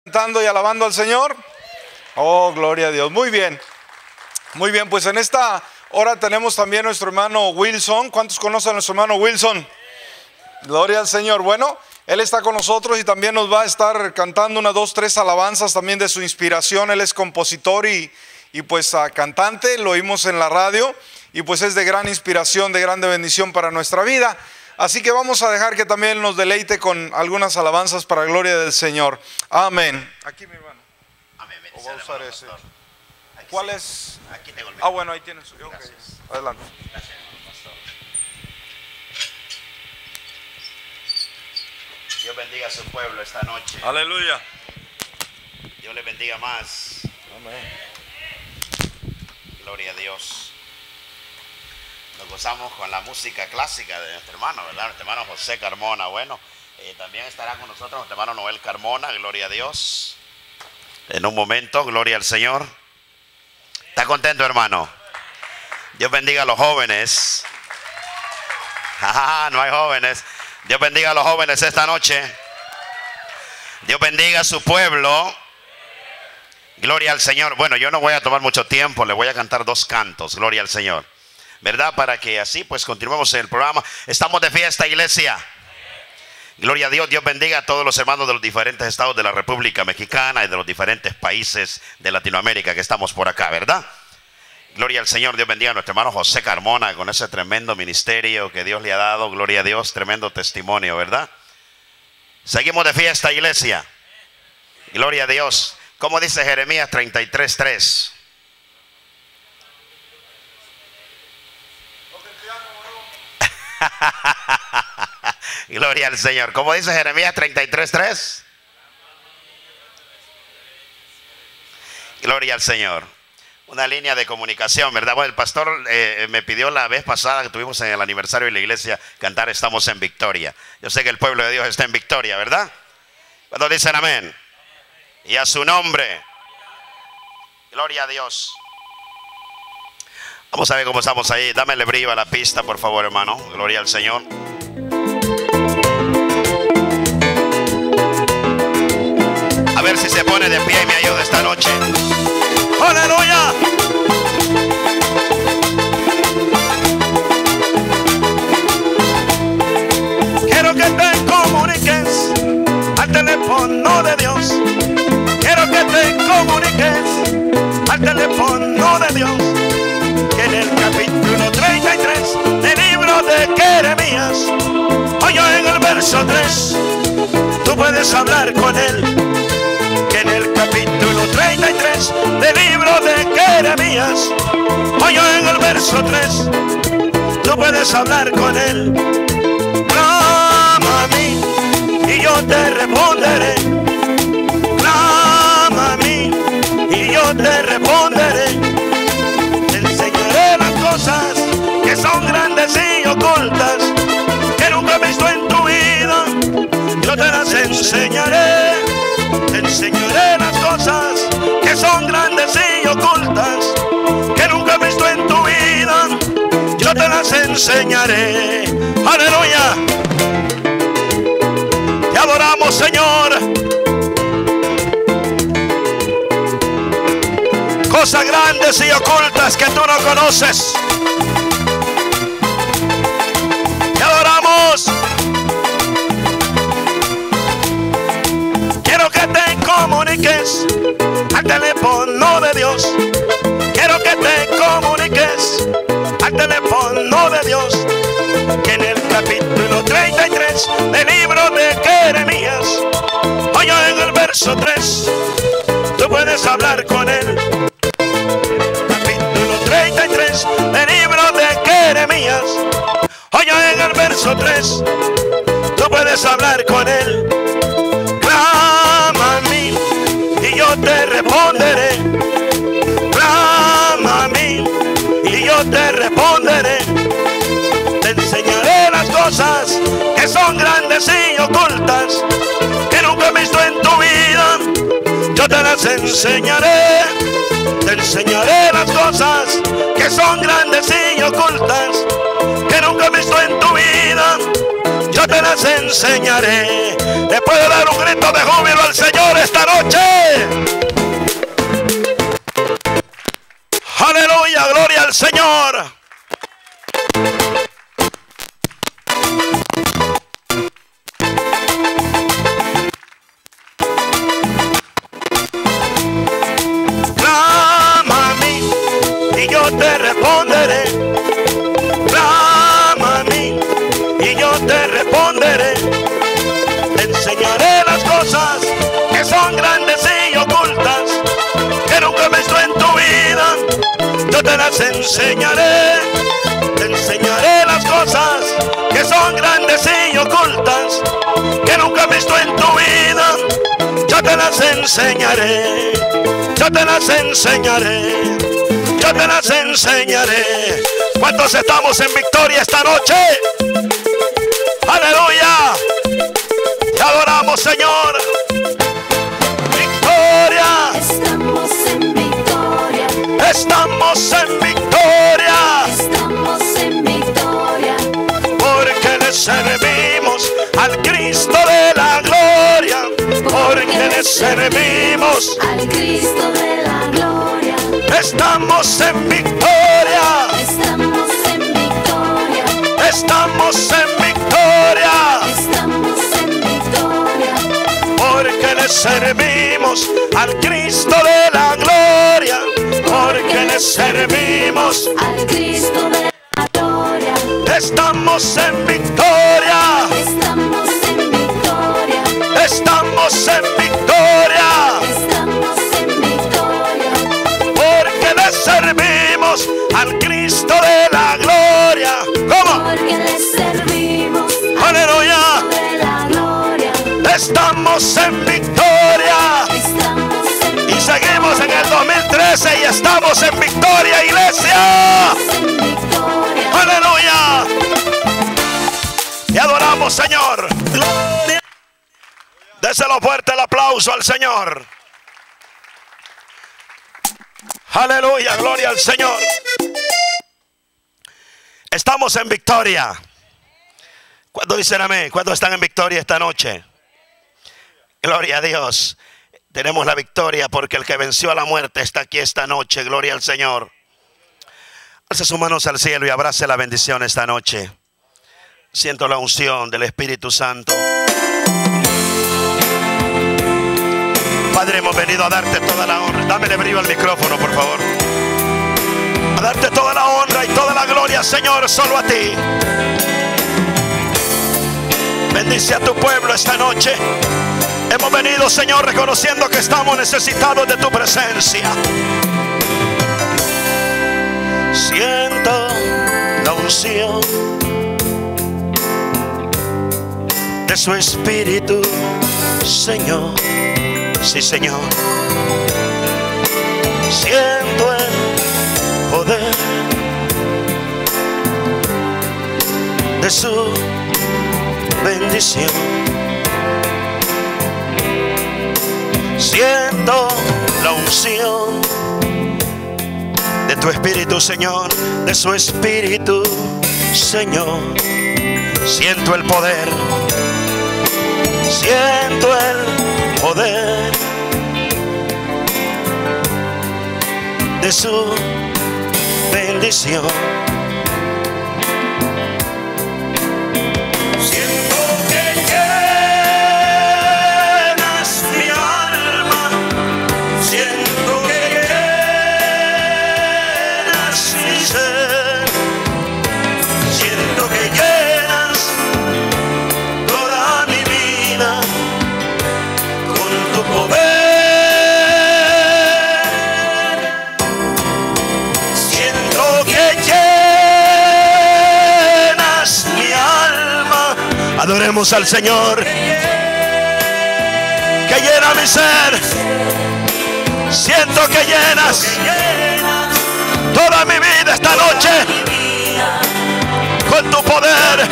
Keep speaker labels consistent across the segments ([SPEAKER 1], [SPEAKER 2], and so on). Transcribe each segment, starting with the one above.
[SPEAKER 1] Cantando y alabando al Señor. Oh, gloria a Dios. Muy bien, pues en esta hora tenemos también a nuestro hermano Wilson. ¿Cuántos conocen a nuestro hermano Wilson? Gloria al Señor. Bueno, él está con nosotros y también nos va a estar cantando unas 2, 3 alabanzas también de su inspiración. Él es compositor y pues cantante, lo oímos en la radio y pues es de gran inspiración, de grande bendición para nuestra vida. Así que vamos a dejar que también nos deleite con algunas alabanzas para la gloria del Señor. Amén. Aquí, mi hermano.
[SPEAKER 2] Amén.
[SPEAKER 1] ¿O va a usar ese?
[SPEAKER 2] Aquí
[SPEAKER 1] ¿Cuál
[SPEAKER 2] sí.
[SPEAKER 1] es?
[SPEAKER 2] Aquí tengo el
[SPEAKER 1] Ah, bueno, ahí tienes. Okay.
[SPEAKER 2] Gracias.
[SPEAKER 1] Adelante.
[SPEAKER 2] Gracias, hermano pastor. Dios bendiga a su pueblo esta noche.
[SPEAKER 1] Aleluya.
[SPEAKER 2] Dios le bendiga más.
[SPEAKER 1] Amén.
[SPEAKER 2] Gloria a Dios. Nos gozamos con la música clásica de nuestro hermano, ¿verdad? Nuestro hermano José Carmona. Bueno, también estará con nosotros nuestro hermano Noel Carmona. Gloria a Dios. En un momento, gloria al Señor. ¿Está contento, hermano? Dios bendiga a los jóvenes. No hay jóvenes. Dios bendiga a los jóvenes esta noche. Dios bendiga a su pueblo. Gloria al Señor. Bueno, yo no voy a tomar mucho tiempo. Le voy a cantar 2 cantos. Gloria al Señor, ¿verdad? Para que así pues continuemos en el programa. Estamos de fiesta, iglesia. Gloria a Dios. Dios bendiga a todos los hermanos de los diferentes estados de la República Mexicana y de los diferentes países de Latinoamérica que estamos por acá, ¿verdad? Gloria al Señor. Dios bendiga a nuestro hermano José Carmona con ese tremendo ministerio que Dios le ha dado. Gloria a Dios, tremendo testimonio, ¿verdad? Seguimos de fiesta, iglesia. Gloria a Dios. Como dice Jeremías 33:3. Gloria al Señor. Como dice Jeremías 33:3. Gloria al Señor. Una línea de comunicación, ¿verdad? Bueno, el pastor me pidió la vez pasada que tuvimos en el aniversario de la iglesia cantar Estamos en Victoria. Yo sé que el pueblo de Dios está en victoria, ¿verdad? Cuando dicen amén. Y a su nombre. Gloria a Dios. Vamos a ver cómo estamos ahí. Dámele brillo a la pista, por favor, hermano. Gloria al Señor. A ver si se pone de pie y me ayuda esta noche. ¡Aleluya! Quiero que te comuniques al teléfono de Dios. Quiero que te comuniques al teléfono de Dios. Que en el capítulo 33 del libro de Jeremías, oye, en el verso 3, tú puedes hablar con él. Que en el capítulo 33 del libro de Jeremías, oye, en el verso 3, tú puedes hablar con él. Clama a mí y yo te responderé. Clama a mí y yo te responderé. Te enseñaré las cosas que son grandes y ocultas, que nunca he visto en tu vida. Yo te las enseñaré. Te enseñaré las cosas que son grandes y ocultas, que nunca he visto en tu vida. Yo te las enseñaré. Aleluya. Te adoramos, Señor. Cosas grandes y ocultas que tú no conoces. Te adoramos. Quiero que te comuniques al teléfono de Dios. Quiero que te comuniques al teléfono de Dios. Que en el capítulo 33 del libro de Jeremías, oye, en el verso 3, tú puedes hablar con él. Capítulo 33 del libro de Jeremías, oye, en el verso 3, tú puedes hablar con él. Clama a mí y yo te responderé. Clama a mí y yo te responderé. Te enseñaré las cosas que son grandes y ocultas, que nunca he visto en tu vida. Yo te las enseñaré. Te enseñaré las cosas que son grandes y ocultas, que nunca he visto en tu vida. yo te las enseñaré. ¿Le puedo dar un grito de júbilo al Señor esta noche? Aleluya, gloria al Señor. Clama a mí y yo te responderé. Clama a mí y yo te responderé. Te enseñaré las cosas que son grandes y ocultas, que nunca he visto en tu vida. Yo te las enseñaré. Te enseñaré las cosas que son grandes y ocultas, que nunca he visto en tu vida. Yo te las enseñaré. Yo te las enseñaré. Yo te las enseñaré. ¿Cuántos estamos en victoria esta noche? Aleluya. Te adoramos, Señor. Victoria.
[SPEAKER 3] Estamos en victoria.
[SPEAKER 2] Estamos en victoria.
[SPEAKER 3] Estamos en victoria.
[SPEAKER 2] Porque le servimos al Cristo de la gloria. Porque le servimos
[SPEAKER 3] al Cristo de la gloria.
[SPEAKER 2] Estamos en victoria.
[SPEAKER 3] Estamos en victoria.
[SPEAKER 2] Estamos en victoria.
[SPEAKER 3] Estamos en victoria.
[SPEAKER 2] Porque le servimos al Cristo de la gloria. Porque le servimos
[SPEAKER 3] al Cristo de la gloria.
[SPEAKER 2] Estamos en victoria.
[SPEAKER 3] Estamos en victoria.
[SPEAKER 2] Estamos en victoria.
[SPEAKER 3] Estamos en victoria.
[SPEAKER 2] Porque le servimos al Cristo de la gloria. ¿Cómo?
[SPEAKER 3] Porque le servimos
[SPEAKER 2] Aleluya.
[SPEAKER 3] al Cristo de la gloria.
[SPEAKER 2] Estamos en victoria.
[SPEAKER 3] Estamos en
[SPEAKER 2] Y seguimos en el 2013 y estamos en victoria, iglesia.
[SPEAKER 3] victoria.
[SPEAKER 2] Aleluya. Te adoramos, Señor. Gloria. Déselo fuerte el aplauso al Señor. Aleluya, gloria al Señor. Estamos en victoria. ¿Cuántos dicen amén? ¿Cuántos están en victoria esta noche? Gloria a Dios. Tenemos la victoria porque el que venció a la muerte está aquí esta noche. Gloria al Señor. Alce sus manos al cielo y abrace la bendición esta noche. Siento la unción del Espíritu Santo. Padre, hemos venido a darte toda la honra. Dámele brillo al micrófono, por favor. A darte toda la honra y toda la gloria, Señor, solo a ti. Bendice a tu pueblo esta noche. Hemos venido, Señor, reconociendo que estamos necesitados de tu presencia. Siento la unción de su Espíritu, Señor. Sí, Señor. Siento el poder de su bendición. Siento la unción de tu Espíritu, Señor, de su Espíritu, Señor. Siento el poder. Siento el poder de su bendición. Siento que llenas mi alma. Siento que llenas mi ser. Siento que llenas toda mi vida con tu poder. Siento que llenas mi alma. Adoremos al Señor. Que llena mi ser. Siento que llenas toda mi vida esta noche con tu poder.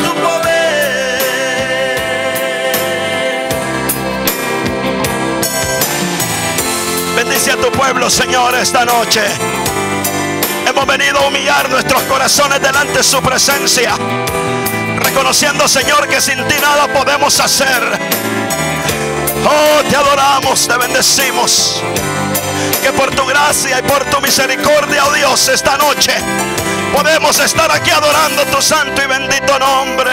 [SPEAKER 2] Bendice a tu pueblo, Señor, esta noche. Hemos venido a humillar nuestros corazones delante de su presencia, reconociendo, Señor, que sin ti nada podemos hacer. Oh, te adoramos, te bendecimos. Que por tu gracia y por tu misericordia, oh Dios, esta noche podemos estar aquí adorando tu santo y bendito nombre.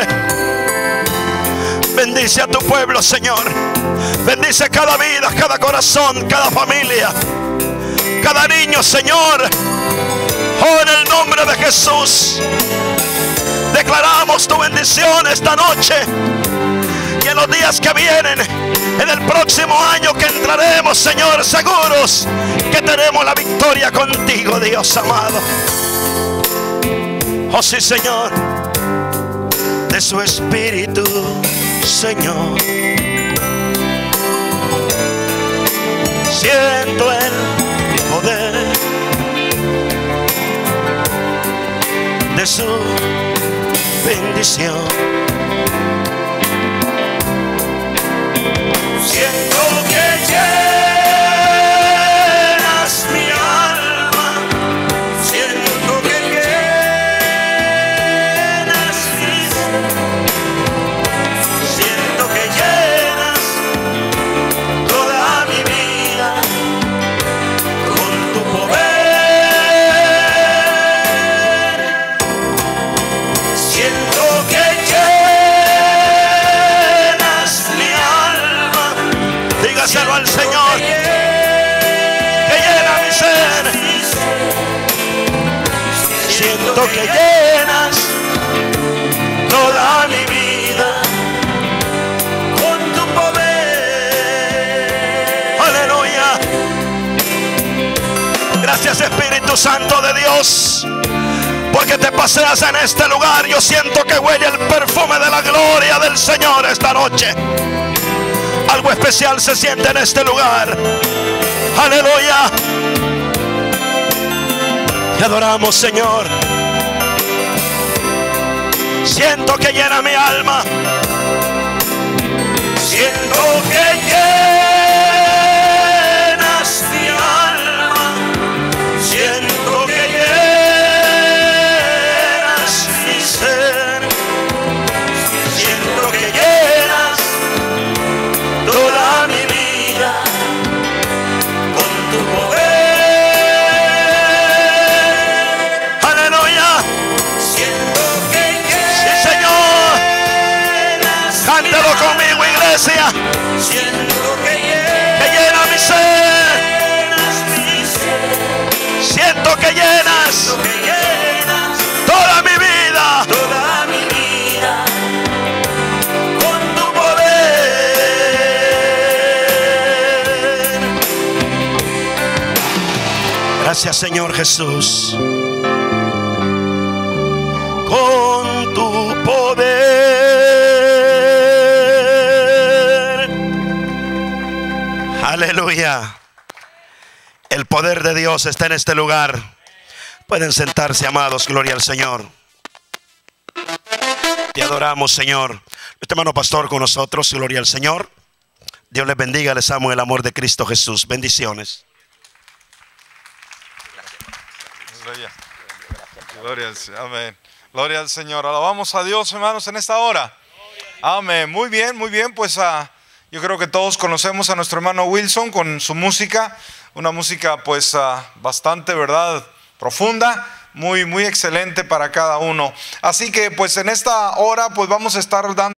[SPEAKER 2] Bendice a tu pueblo, Señor. Bendice cada vida, cada corazón, cada familia, cada niño, Señor. Oh, en el nombre de Jesús declaramos tu bendición esta noche y en los días que vienen, en el próximo año que entraremos, Señor, seguros que tenemos la victoria contigo, Dios amado. Oh sí, Señor, de su espíritu, Señor, siento el poder de su bendición. Siento que llenas mi alma, siento que llenas mi ser, siento que llenas toda mi vida con tu poder. Siento que llenas mi alma. Dígaselo al Señor, que llena mi ser. Siento que llenas toda mi vida con tu poder. Aleluya. Gracias, Espíritu Santo de Dios, porque te paseas en este lugar. Yo siento que huele el perfume de la gloria del Señor esta noche. Algo especial se siente en este lugar. Aleluya. Te adoramos, Señor. Siento que llena mi alma. Siento que llenas mi alma. Siento que llenas mi ser. Siento que llenas toda mi vida con tu poder. Aleluya. Siento que llenas. Sí, Señor. Cántalo conmigo, iglesia. Siento que llena mi ser. Siento que llenas toda mi vida. Toda mi vida con tu poder. Gracias, Señor Jesús. Con tu poder. Aleluya. El poder de Dios está en este lugar. Pueden sentarse, amados. Gloria al Señor. Te adoramos, Señor. Nuestro hermano pastor con nosotros. Gloria al Señor. Dios les bendiga. Les amo en el amor de Cristo Jesús. Bendiciones.
[SPEAKER 1] Gloria al Señor. Amén. Gloria al Señor. Alabamos a Dios, hermanos, en esta hora. Amén. Muy bien, muy bien. Pues yo creo que todos conocemos a nuestro hermano Wilson con su música. Una música pues bastante, ¿verdad?, profunda. Muy, muy excelente para cada uno. Así que pues en esta hora pues vamos a estar dando